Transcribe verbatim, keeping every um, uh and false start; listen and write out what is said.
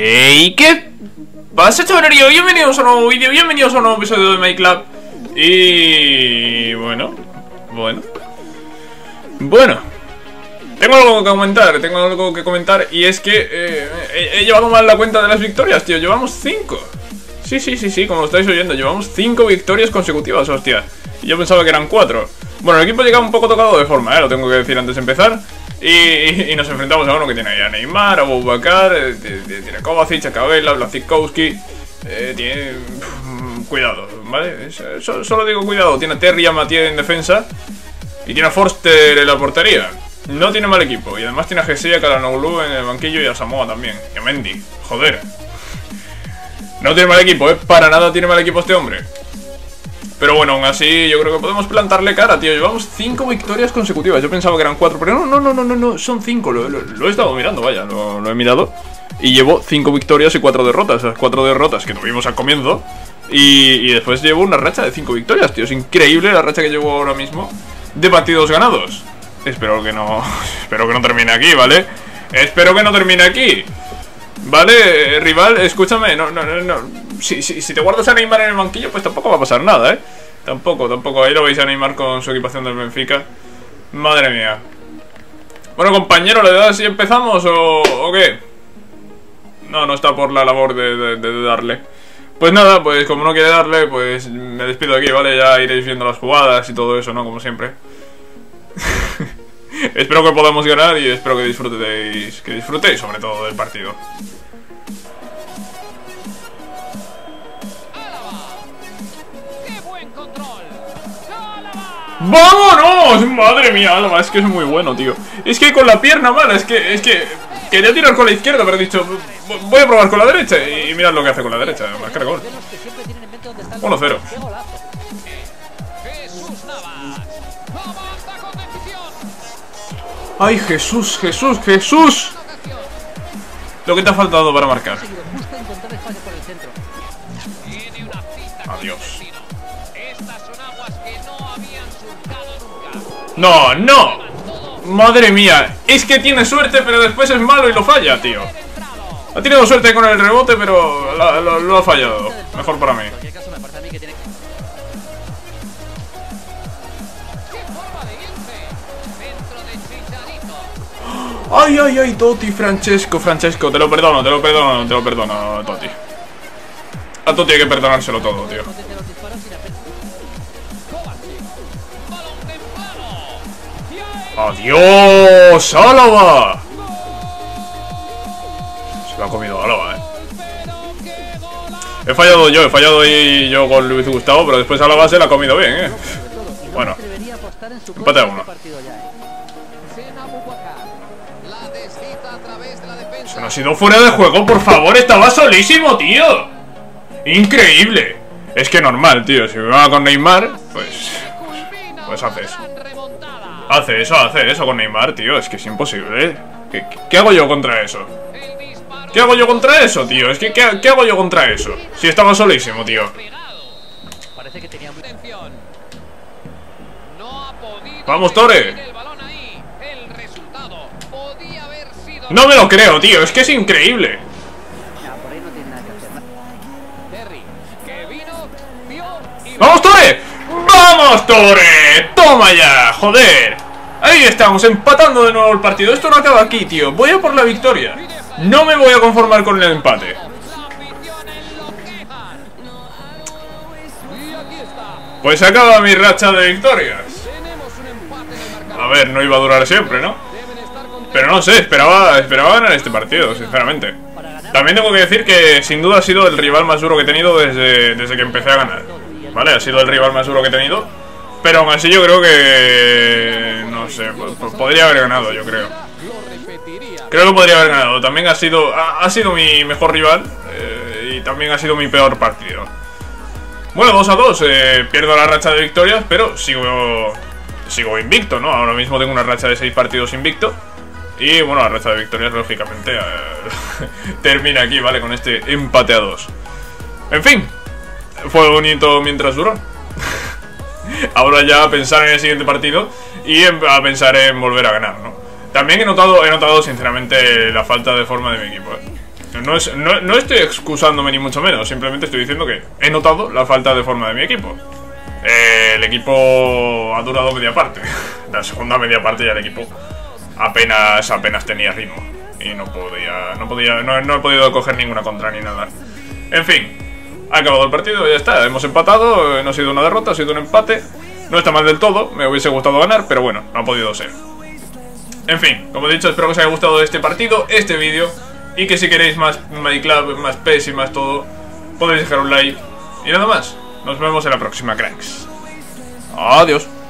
Hey, ¿qué pasa, chavalerío? Bienvenidos a un nuevo vídeo, bienvenidos a un nuevo episodio de Minecraft. Y... bueno, bueno Bueno Tengo algo que comentar, tengo algo que comentar Y es que eh, he, he llevado mal la cuenta de las victorias, tío. Llevamos cinco. Sí, sí, sí, sí, como lo estáis oyendo. Llevamos cinco victorias consecutivas, hostia. Y yo pensaba que eran cuatro. Bueno, el equipo llega un poco tocado de forma, eh, lo tengo que decir antes de empezar. Y, y, y nos enfrentamos a uno que tiene ahí a Neymar, a Boubacar, eh, tiene a Kovacic, a Cabela, a Blazikowski, eh, tiene... Pff, cuidado, ¿vale? So, solo digo cuidado. Tiene a Terry y a Mathieu en defensa. Y tiene a Forster en la portería. No tiene mal equipo. Y además tiene a Gesey, a Calhanoglu en el banquillo y a Samoa también. Y a Mendy, joder. No tiene mal equipo, ¿eh? Para nada tiene mal equipo este hombre. Pero bueno, aún así yo creo que podemos plantarle cara, tío. Llevamos cinco victorias consecutivas. Yo pensaba que eran cuatro, pero no, no, no, no, no, no. Son cinco, lo, lo, lo he estado mirando, vaya, lo, lo he mirado. Y llevo cinco victorias y cuatro derrotas. Las cuatro derrotas que tuvimos al comienzo. Y, y después llevo una racha de cinco victorias, tío. Es increíble la racha que llevo ahora mismo de partidos ganados. Espero que no, espero que no termine aquí, ¿vale? Espero que no termine aquí. Vale, rival, escúchame, no, no, no, no. Si, si, si te guardas a Neymar en el banquillo, pues tampoco va a pasar nada, ¿eh? Tampoco, tampoco, ahí lo veis a Neymar con su equipación del Benfica. Madre mía. Bueno, compañero, ¿le das si empezamos o, o qué? No, no está por la labor de, de, de darle. Pues nada, pues como no quiere darle, pues me despido de aquí, ¿vale? Ya iréis viendo las jugadas y todo eso, ¿no? Como siempre. Espero que podamos ganar y espero que disfrutéis, que disfrutéis sobre todo del partido. ¡Vámonos! Madre mía, Álava, es que es muy bueno, tío. Es que con la pierna mala, es que, es que quería tirar con la izquierda, pero he dicho, voy a probar con la derecha. Y mirad lo que hace con la derecha, marcar gol. uno cero. ¡Ay, Jesús, Jesús, Jesús! Lo que te ha faltado para marcar. Adiós. ¡No, no! ¡Madre mía! Es que tiene suerte, pero después es malo y lo falla, tío. Ha tenido suerte con el rebote, pero lo, lo, lo ha fallado. Mejor para mí. Ay, ay, ay, Totti, Francesco, Francesco, te lo perdono, te lo perdono, te lo perdono, Totti. A Totti hay que perdonárselo todo, tío. ¡Adiós, Álava! Se lo ha comido Álava, eh. He fallado yo, he fallado ahí yo con Luis Gustavo, pero después Álava se la ha comido bien, eh. Bueno, empate a uno. Se nos ha ido fuera de juego, por favor, estaba solísimo, tío. Increíble. Es que normal, tío, si me va con Neymar, pues... Pues hace eso. Hace eso, hace eso con Neymar, tío, es que es imposible, ¿eh? ¿Qué, qué hago yo contra eso? ¿Qué hago yo contra eso, tío? Es que, ¿qué, qué hago yo contra eso? Si estaba solísimo, tío. Vamos, Tore. No me lo creo, tío, es que es increíble. ¡Vamos, Tore! ¡Vamos, Tore! ¡Toma ya! ¡Joder! Ahí estamos, empatando de nuevo el partido. Esto no acaba aquí, tío. Voy a por la victoria. No me voy a conformar con el empate. Pues acaba mi racha de victorias. A ver, no iba a durar siempre, ¿no? Pero no sé, esperaba, esperaba ganar este partido, sinceramente. También tengo que decir que sin duda ha sido el rival más duro que he tenido desde, desde que empecé a ganar. Vale, ha sido el rival más duro que he tenido. Pero aún así yo creo que... No sé, podría haber ganado, yo creo. Creo que podría haber ganado. También ha sido ha, ha sido mi mejor rival, eh, y también ha sido mi peor partido. Bueno, dos a dos, eh, pierdo la racha de victorias, pero sigo, sigo invicto, ¿no? Ahora mismo tengo una racha de seis partidos invicto. Y bueno, la racha de victorias, lógicamente, eh, termina aquí, ¿vale? Con este empate a dos. En fin, fue bonito mientras duró. Ahora ya a pensar en el siguiente partido y a pensar en volver a ganar, ¿no? También he notado, he notado sinceramente la falta de forma de mi equipo, ¿eh? No, es, no, no estoy excusándome ni mucho menos, simplemente estoy diciendo que he notado la falta de forma de mi equipo. Eh, el equipo ha durado media parte. La segunda media parte ya el equipo apenas apenas tenía ritmo. Y no podía, no podía, no, no he podido coger ninguna contra ni nada. En fin, ha acabado el partido, ya está, hemos empatado, no ha sido una derrota, ha sido un empate. No está mal del todo, me hubiese gustado ganar, pero bueno, no ha podido ser. En fin, como he dicho, espero que os haya gustado este partido, este vídeo. Y que si queréis más MyClub, más P E S y más todo, podéis dejar un like. Y nada más, nos vemos en la próxima, cracks. Adiós.